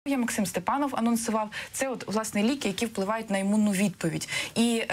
Максим Степанов анонсував, це власне ліки, які впливають на імунну відповідь. І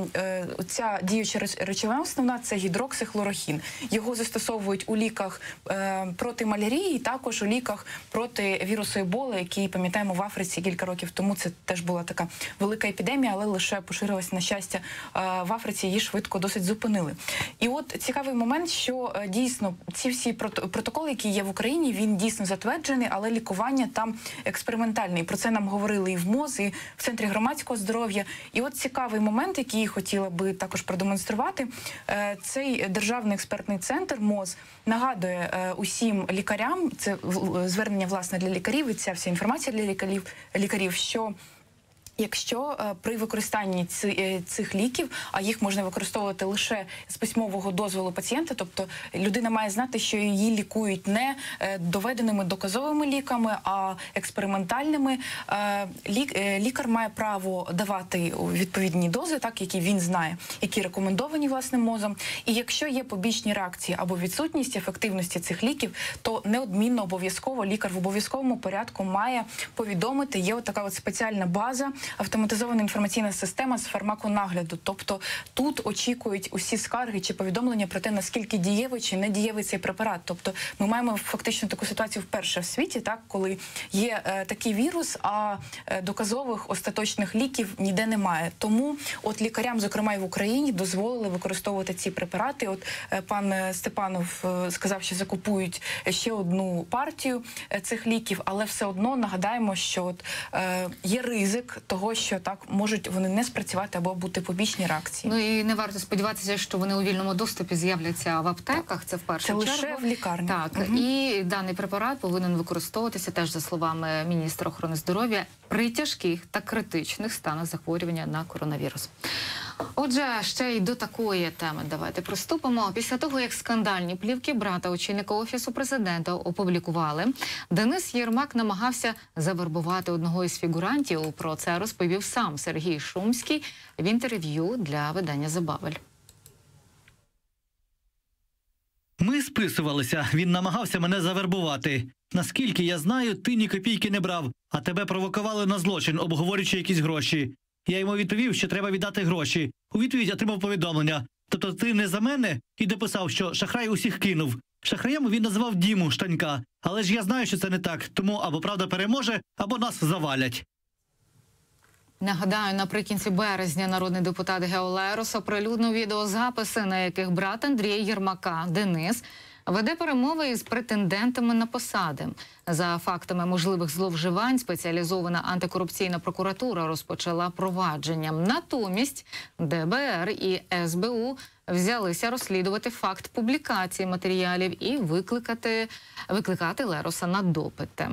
ця діюча речовина основна – це гідроксихлорохін. Його застосовують у ліках проти малярії, і також у ліках проти вірусу Еболи, який, пам'ятаємо, в Африці кілька років тому це теж була така велика епідемія, але лише поширилась, на щастя, в Африці, її швидко досить зупинили. І от цікавий момент, що дійсно ці всі протоколи, які є в Україні, він дійсно затверджений, але лікування там експериментальний. Про це нам говорили і в МОЗ, і в Центрі громадського здоров'я. І от цікавий момент, який хотіла би також продемонструвати, цей Державний експертний центр МОЗ нагадує усім лікарям, це звернення, власне, для лікарів, і ця вся інформація для лікарів, що якщо при використанні цих ліків, а їх можна використовувати лише з письмового дозволу пацієнта, тобто людина має знати, що її лікують не доведеними доказовими ліками, а експериментальними, лікар має право давати відповідні дози, так, які він знає, які рекомендовані власним МОЗом. І якщо є побічні реакції або відсутність ефективності цих ліків, то неодмінно обов'язково лікар в обов'язковому порядку має повідомити. Є от така от спеціальна база, автоматизована інформаційна система з фармаконагляду. Тобто тут очікують усі скарги чи повідомлення про те, наскільки дієвий чи не дієвий цей препарат. Тобто ми маємо фактично таку ситуацію вперше в світі, так, коли є такий вірус, а доказових остаточних ліків ніде немає. Тому от лікарям, зокрема і в Україні, дозволили використовувати ці препарати. От пан Степанов сказав, що закупують ще одну партію цих ліків, але все одно нагадаємо, що от, є ризик того, що так можуть вони не спрацювати або бути побічні реакції. Ну і не варто сподіватися, що вони у вільному доступі з'являться в аптеках, це в першу чергу. Це лише в лікарні. Так, і даний препарат повинен використовуватися, теж за словами міністра охорони здоров'я, при тяжких та критичних станах захворювання на коронавірус. Отже, ще й до такої теми давайте приступимо. Після того, як скандальні плівки брата очільника Офісу президента опублікували, Денис Єрмак намагався завербувати одного із фігурантів. Про це розповів сам Сергій Шумський в інтерв'ю для видання «Забавель». Ми списувалися, він намагався мене завербувати. Наскільки я знаю, ти ні копійки не брав, а тебе провокували на злочин, обговорюючи якісь гроші. Я йому відповів, що треба віддати гроші. У відповідь отримав повідомлення. Тобто ти не за мене? І дописав, що шахрай усіх кинув. Шахраєм він називав Діму Штанька. Але ж я знаю, що це не так. Тому або правда переможе, або нас завалять. Нагадаю, наприкінці березня народний депутат Гео Лерос оприлюднив відеозаписи, на яких брат Андрія Єрмака, Денис, веде перемови із претендентами на посади. За фактами можливих зловживань спеціалізована антикорупційна прокуратура розпочала провадження. Натомість ДБР і СБУ взялися розслідувати факт публікації матеріалів і викликати Лероса на допити.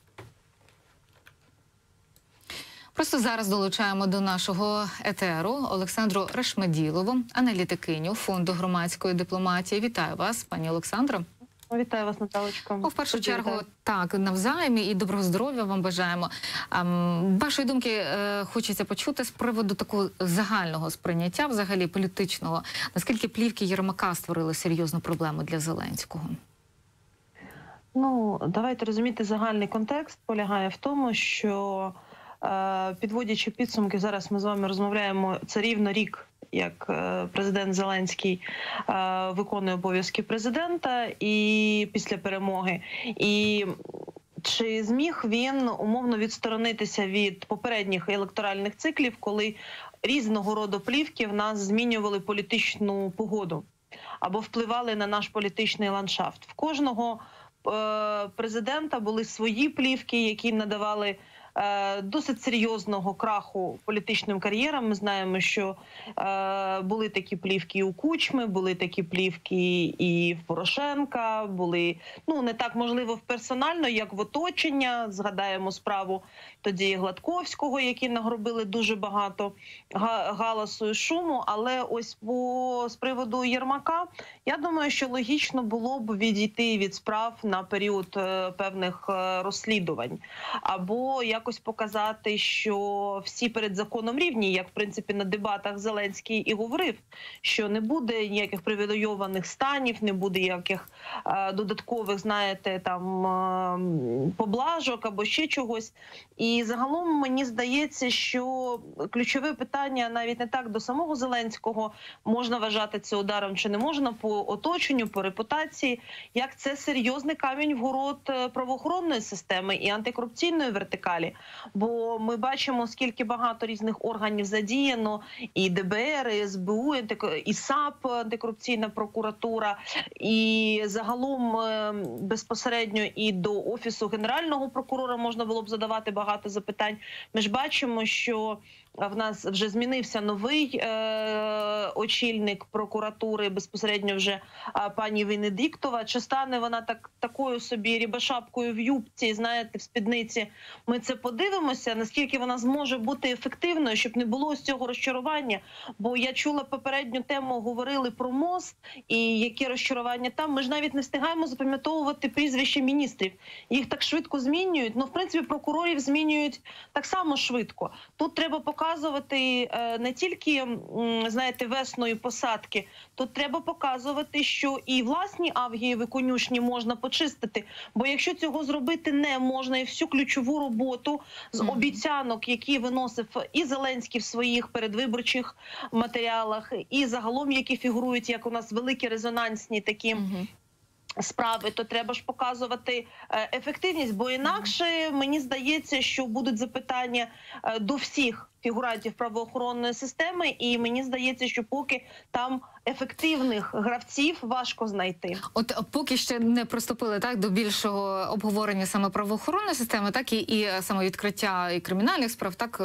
Просто зараз долучаємо до нашого етеру Олександру Решмеділову, аналітикиню Фонду громадської дипломатії. Вітаю вас, пані Олександро. Вітаю вас, Наталочко. В першу чергу, так, навзаєм і доброго здоров'я вам бажаємо. Вашої думки хочеться почути з приводу такого загального сприйняття, взагалі політичного. Наскільки плівки Єрмака створили серйозну проблему для Зеленського? Ну, давайте розуміти, загальний контекст полягає в тому, що підводячи підсумки, зараз ми з вами розмовляємо, це рівно рік, як президент Зеленський виконує обов'язки президента і після перемоги. І чи зміг він умовно відсторонитися від попередніх електоральних циклів, коли різного роду плівки в нас змінювали політичну погоду або впливали на наш політичний ландшафт? В кожного президента були свої плівки, які надавали досить серйозного краху політичним кар'єрам. Ми знаємо, що були такі плівки і у Кучми, були такі плівки і в Порошенка, були, ну, не так, можливо, персонально, як в оточення. Згадаємо справу тоді Гладковського, які нагробили дуже багато галасу і шуму. Але ось з приводу Єрмака, я думаю, що логічно було б відійти від справ на період певних розслідувань. Або як якось показати, що всі перед законом рівні, як в принципі на дебатах Зеленський і говорив, що не буде ніяких привілейованих станів, не буде ніяких додаткових, знаєте, там поблажок або ще чогось. І загалом мені здається, що ключове питання навіть не так до самого Зеленського, можна вважати це ударом чи не можна, по оточенню, по репутації, як це серйозний камінь в город правоохоронної системи і антикорупційної вертикалі. Бо ми бачимо, скільки багато різних органів задіяно, і ДБР, і СБУ, і САП, антикорупційна прокуратура, і загалом безпосередньо і до Офісу Генерального прокурора можна було б задавати багато запитань. Ми ж бачимо, що в нас вже змінився новий очільник прокуратури, безпосередньо вже пані Венедіктова. Чи стане вона такою собі рібашапкою в юбці, знаєте, в спідниці? Ми це подивимося, наскільки вона зможе бути ефективною, щоб не було з цього розчарування. Бо я чула попередню тему, говорили про МОЗ і які розчарування там. Ми ж навіть не встигаємо запам'ятовувати прізвища міністрів. Їх так швидко змінюють. Ну, в принципі, прокурорів змінюють так само швидко. Тут треба показувати не тільки, знаєте, весної посадки, тут треба показувати, що і власні авгієві конюшні можна почистити, бо якщо цього зробити не можна, і всю ключову роботу з обіцянок, які виносив і Зеленський в своїх передвиборчих матеріалах, і загалом, які фігурують, як у нас великі резонансні такі справи, то треба ж показувати ефективність, бо інакше мені здається, що будуть запитання до всіх фігурантів правоохоронної системи, і мені здається, що поки там ефективних гравців важко знайти. От поки ще не приступили так до більшого обговорення саме правоохоронної системи, так і саме відкриття і кримінальних справ, так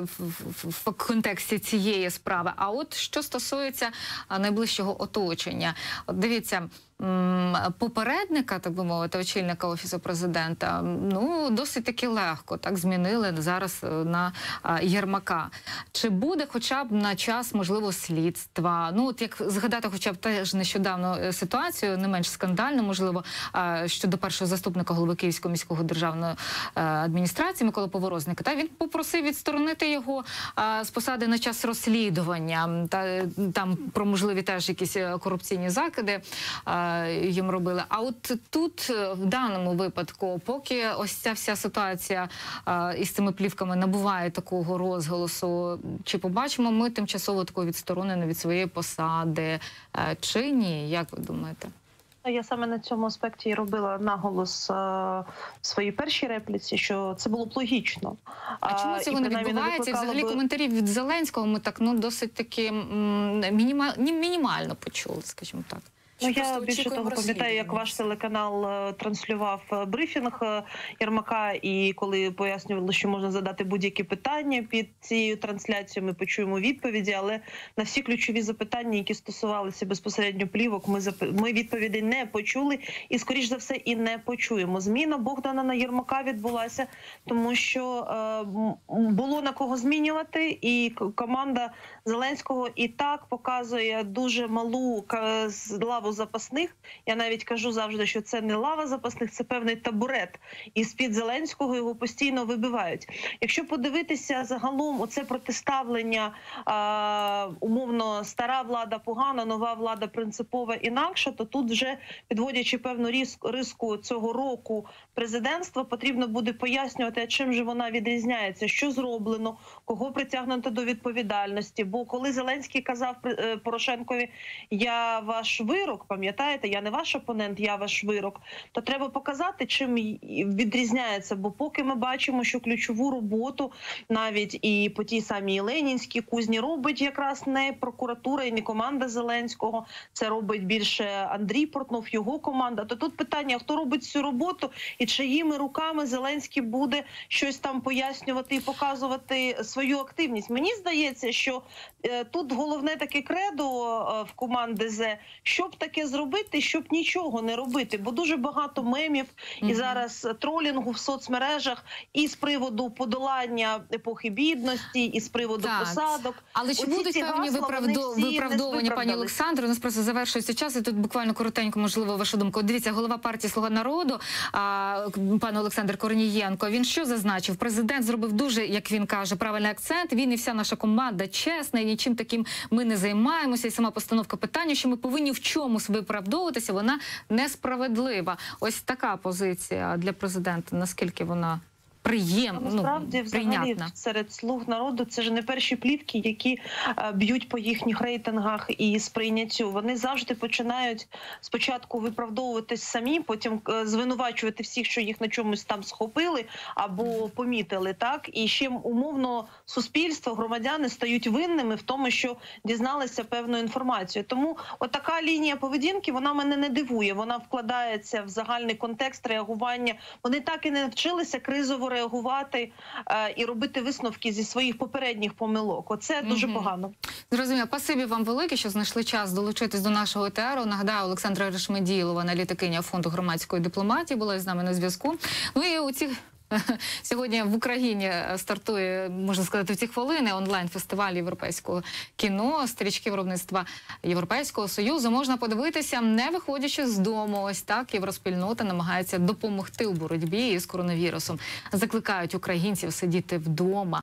в контексті цієї справи. А от що стосується найближчого оточення, от дивіться. Попередника, так би мовити, очільника Офісу Президента, ну, досить таки легко так змінили зараз на Єрмака. Чи буде хоча б на час, можливо, слідства? Ну, от як згадати хоча б теж нещодавно ситуацію, не менш скандальну, можливо, щодо першого заступника голови Київської міської державної адміністрації Миколи Поворозника. Та він попросив відсторонити його з посади на час розслідування. Там про можливі теж якісь корупційні закиди їм робили. А от тут, в даному випадку, поки ось ця вся ситуація із цими плівками набуває такого розголосу, чи побачимо ми тимчасово такого відсторонення від своєї посади, чи ні? Як ви думаєте? Я саме на цьому аспекті і робила наголос в своїй першій репліці, що це було б логічно. А чому цього не відбувається? І взагалі коментарів від Зеленського ми так, ну, досить таки мінімально почули, скажімо так. Ну, я більше того пам'ятаю, як ваш телеканал транслював брифінг Єрмака, і коли пояснювали, що можна задати будь-які питання під цією трансляцією, ми почуємо відповіді, але на всі ключові запитання, які стосувалися безпосередньо плівок, ми відповідей не почули і, скоріш за все, і не почуємо. Зміна Богдана на Єрмака відбулася, тому що було на кого змінювати, і команда Зеленського і так показує дуже малу лаву запасних. Я навіть кажу завжди, що це не лава запасних, це певний табурет. І з-під Зеленського його постійно вибивають. Якщо подивитися загалом оце протиставлення, умовно, стара влада погана, нова влада принципова інакша, то тут вже, підводячи певну риску цього року президентства, потрібно буде пояснювати, а чим же вона відрізняється, що зроблено, кого притягнуто до відповідальності. Бо коли Зеленський казав Порошенкові, я ваш вирок, пам'ятаєте, я не ваш опонент, я ваш вирок, то треба показати, чим відрізняється. Бо поки ми бачимо, що ключову роботу навіть і по тій самій Ленінській кузні робить якраз не прокуратура і не команда Зеленського, це робить більше Андрій Портнов, його команда, то тут питання, хто робить цю роботу і чиїми руками Зеленський буде щось там пояснювати і показувати свою активність. Мені здається, що тут головне таке кредо в команди З, щоб таке зробити, щоб нічого не робити? Бо дуже багато мемів і зараз тролінгу в соцмережах і з приводу подолання епохи бідності, і з приводу посадок. Але чи Оці будуть ці певні гасла, вони всі виправдовування, не пані Олександро? У нас просто завершується час, і тут буквально коротенько, можливо, вашу думку. Дивіться, голова партії «Слуга народу», пан Олександр Корнієнко, він що зазначив? Президент зробив дуже, як він каже, правильний акцент. Він і вся наша команда чесна, і нічим таким ми не займаємося. І сама постановка питання, що ми повинні в чомусь виправдовуватися, вона несправедлива. Ось така позиція для президента. Наскільки вона приємна, насправді, взагалі, прийнятна? серед «Слуг народу» це ж не перші плівки, які б'ють по їхніх рейтингах і сприйняттю. Вони завжди починають спочатку виправдовуватись самі, потім звинувачувати всіх, що їх на чомусь там схопили або помітили, так? І ще умовно суспільство, громадяни стають винними в тому, що дізналися певну інформацію. Тому отака лінія поведінки, вона мене не дивує. Вона вкладається в загальний контекст реагування. Вони так і не навчилися кризово реагувати і робити висновки зі своїх попередніх помилок. Оце дуже погано. Зрозуміло. Спасибі вам велике, що знайшли час долучитись до нашого етеру. Нагадаю, Олександра Решмеділова, аналітикиня Фонду громадської дипломатії, була з нами на зв'язку. Ну і у цих сьогодні в Україні стартує, можна сказати, в ці хвилини онлайн-фестиваль європейського кіно, стрічки виробництва Європейського Союзу. Можна подивитися, не виходячи з дому. Ось так євроспільнота намагається допомогти у боротьбі із коронавірусом. Закликають українців сидіти вдома.